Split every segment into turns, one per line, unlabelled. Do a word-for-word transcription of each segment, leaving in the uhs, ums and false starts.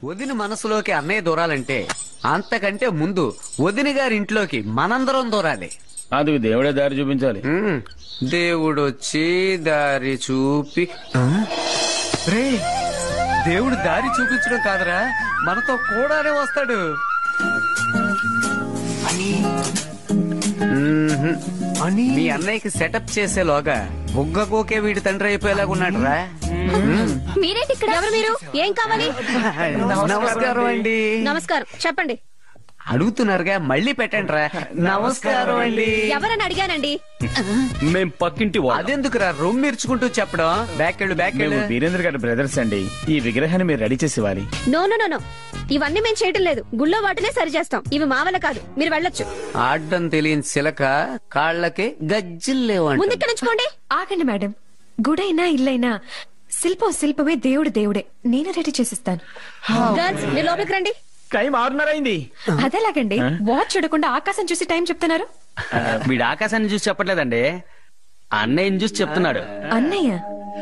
వదిన మనసులోకి అన్నయ్య దూరాలంటే అంతకంటే ముందు వదిన గారి ఇంట్లోకి మనందరం దూరాలి.
అందుకు దేవుడే దారి చూపించాలి.
దేవుడు వచ్చి దారి చూపి రే దేవుడు దారి చూపించడం కాదురా, మనతో కూడానే వస్తాడు. మీ అన్నయ్యకి సెటప్ చేసేలోగా బుగ్గ కోకే వీడి తండ్రి అయిపోయేలాగా ఉన్నాడు రా.
మీరేంటి ఇక్కడ? ఎవరు మీరు? ఏం కావాలి?
నమస్కారం అండి.
నమస్కారం, చెప్పండి.
అడుగుతున్నారుగా, మళ్ళీ పెట్టండి రా. నమస్కారం అండి.
ఎవరని అడిగానండి?
మేం పక్కింటి వాళ్ళు.
అదెందుకురా రొమ్మిర్చుకుంటూ చెప్పడం? బ్యాకెళ్ళు బ్యాకెళ్ళు.
వీరేంద్ర గారి బ్రదర్స్ అండి. ఈ విగ్రహాన్ని మీరు రెడీ చేసి ఇవ్వాలి.
నో నో నో, ఇవన్నీ మేము చేయటం లేదు. గుళ్ళో వాటినే సరి చేస్తాం. ఇవి మా వల్ల కాదు, మీరు వెళ్ళొచ్చు.
ఆడ్డం తెలియని సిలక కాళ్ళకి గజ్జిల్లేవంట.
ముందు ఇక్కడ నుంచి పోండి.
ఆగండి మేడం, గుడైనా ఇల్లైనా శిల్పం శిల్పమే, దేవుడు దేవుడే. నేను రెడీ చేసిస్తాను.
గర్ల్స్, మీరు లోపలికి రండి.
టైం ఆరున్నర అయింది.
అదేలాగండి, వాచ్ చూడకుండా ఆకాశం చూసి టైం చెప్తున్నారు.
వీడు ఆకాశాన్ని చూసి చెప్పట్లేదండి, అన్నయ్యని చూసి చెప్తున్నాడు.
అన్నయ్య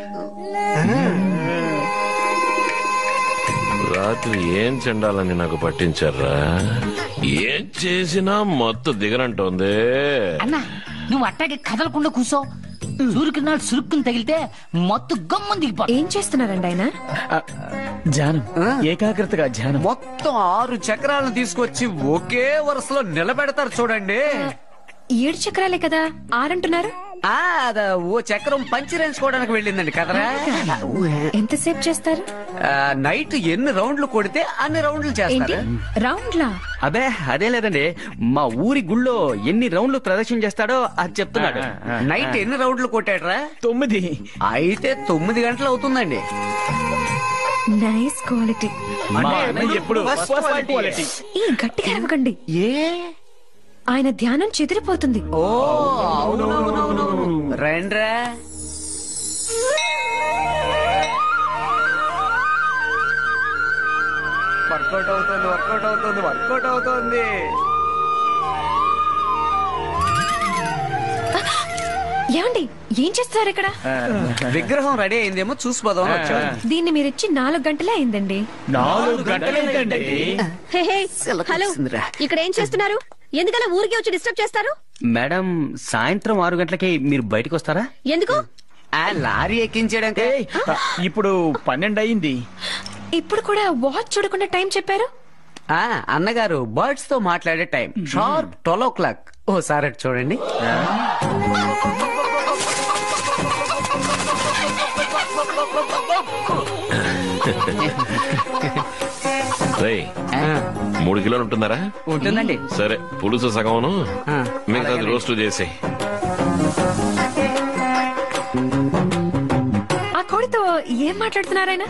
రాత్రి ఏం చెండాలని నాకు పట్టించారా? ఏం చేసినా మొత్తం దిగనంటోంది.
అన్నా, నువ్వు అట్టాగే కదలకుండా కూర్చో. సూర్యుకినాడు సురుక్కుని తగిలితే మొత్తం గమ్మని దిగిపోతుంది.
ఏం చేస్తున్నారండి ఆయన?
ధ్యానం, ఏకాగ్రతగా ధ్యానం.
మొత్తం ఆరు చక్రాలను తీసుకొచ్చి ఒకే వరుసలో నిలబెడతారు చూడండి.
ఏడు చక్రాలే కదా, ఆరంటున్నారు.
ఆ అద ఓ చక్రం పంచిరేసుకోవడానికి వెళ్ళిందండి కదరా.
ఎంతసేపు చేస్తారు?
నైట్ ఎన్ని రౌండ్లు కొడితే అన్ని రౌండ్లు చేస్తారు.
రౌండ్లా?
అదే అదే లేదండి, మా ఊరి గుళ్ళో ఎన్ని రౌండ్లు ప్రదర్శన చేస్తాడో అది చెప్తున్నాడు.
నైట్ ఎన్ని రౌండ్లు కొట్టాడ్రా?
తొమ్మిది.
అయితే తొమ్మిది గంటలు అవుతుందండి.
Nice quality.
ఎప్పుడు
ఈ గట్టిగా అరవకండి,
ఏ
ఆయన ధ్యానం చెదిరిపోతుంది.
ఓ అవునవునవును, రండ్రా. వర్కౌట్ అవుతుంది, వర్కౌట్ అవుతుంది, వర్కౌట్ అవుతుంది.
ఏమండి, ఏం చేస్తారు ఇక్కడ?
విగ్రహం రెడీ అయిందేమో చూసిపోదాం.
దీన్ని మీరిచ్చి నాలుగు గంటలే అయిందండి.
నాలుగు గంటలైందండి.
హే హే, హలో, ఇక్కడ ఏం చేస్తున్నారు? ఎందుకలా ఊరికి వచ్చి డిస్టర్బ్ చేస్తారు?
మేడం, సాయంత్రం ఆరు గంటలకి మీరు బయటకు వస్తారా?
ఎందుకు?
ఆ లారీ ఎక్కించడానికి.
ఇప్పుడు పన్నెండు అయింది.
ఇప్పుడు కూడా వాచ్ చూడకుండా టైం చెప్పారు.
ఆ అన్నగారు బర్డ్స్ తో మాట్లాడే time sharp twelve o'clock. ఓ సార్ అటు చూడండి.
మూడు కిలోలు ఉంటుందారా?
ఉంటుందండి.
సరే, పులుసు సగమును మిగతాది రోస్ట్ చేసి.
ఆ కోడితో ఏం మాట్లాడుతున్నారాయన?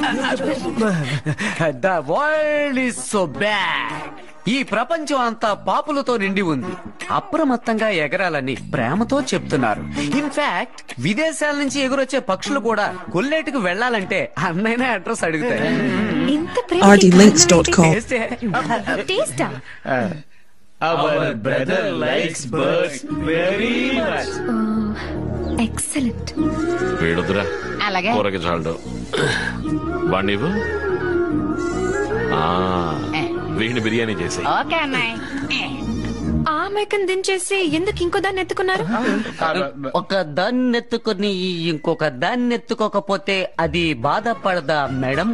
The world is so bad. ఈ ప్రపంచం అంతా పాపులతో నిండి ఉంది. అప్రమత్తంగా ఎగరాలని ప్రేమతో చెప్తున్నారు. ఇన్ఫాక్ట్ విదేశాల నుంచి ఎగురొచ్చే పక్షులు కూడా కొల్లేటికి వెళ్లాలంటే అన్నైనా అడ్రస్ అడుగుతాయి.
ఇంత
R D links dot com.
టేస్టా?
Our brother likes birds very much.
Excellent.
వేడుదురా,
అలాగే.
కూరకి చాలు బాండీవు. వీడిని బిర్యానీ చేసి.
ఓకే అన్నాయ్.
ఆ మేకను దించేసి ఎందుకు ఇంకో దాన్ని ఎత్తుకున్నారు?
ఒక దాన్ని ఎత్తుకుని ఇంకొక దాన్ని ఎత్తుకోకపోతే అది బాధపడదా మేడం?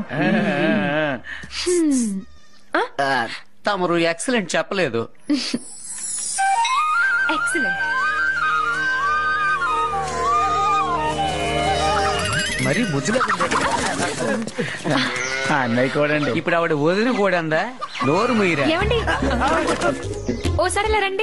తమరు ఎక్సలెంట్ చెప్పలేదు.
ఎక్సలెంట్.
మరి ముద్దుగా
అన్నయ్య కూడా అండి.
ఇప్పుడు ఆవిడ వదిన కూడా అందా? నోరు మీరా?
ఏమండి, ఓసారిలా రండి.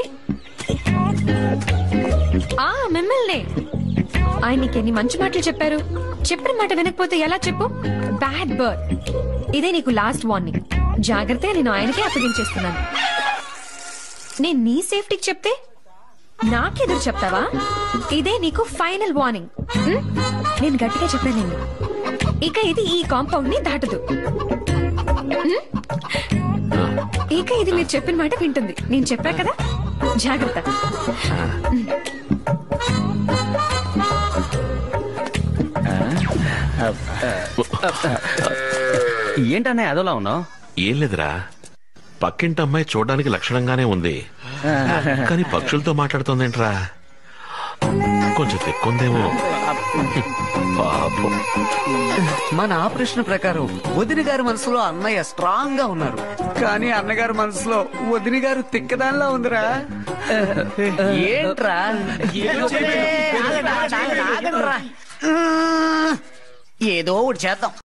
ఆ మిమ్మల్ని. ఆయన నీకెన్ని మంచి మాటలు చెప్పారు. చెప్పిన మాట వినకపోతే ఎలా చెప్పు? Bad bird. ఇదే నీకు లాస్ట్ వార్నింగ్. జాగ్రత్తగా నేను ఆయనకే అప్పగించేస్తున్నాను. నేను నీ సేఫ్టీకి చెప్తే నాకెదురు చెప్తావా? ఇదే నీకు ఫైనల్ వార్నింగ్. నేను గట్టిగా చెప్పానండి, ఇక ఇది ఈ కాంపౌండ్ ని దాటదు. ఇక ఇది మీరు చెప్పిన మాట వింటుంది. నేను చెప్పా కదా, జాగ్రత్త.
ఏంటన్నయ్య అదోలా ఉన్నావు?
ఏం లేదురా పక్కింటి అమ్మాయి చూడడానికి లక్షణంగానే ఉంది కానీ పక్షులతో మాట్లాడుతోందేంట్రా కొంచెం తెక్కుందేమో పాపం.
మన ఆపరేషన్ ప్రకారం వదిన గారి మనసులో అన్నయ్య స్ట్రాంగ్ గా ఉన్నారు కానీ అన్నగారి మనసులో వదిన గారు తిక్కదానిలా ఉందిరా. ఏంట్రా ఏదో ఒకటి చేద్దాం.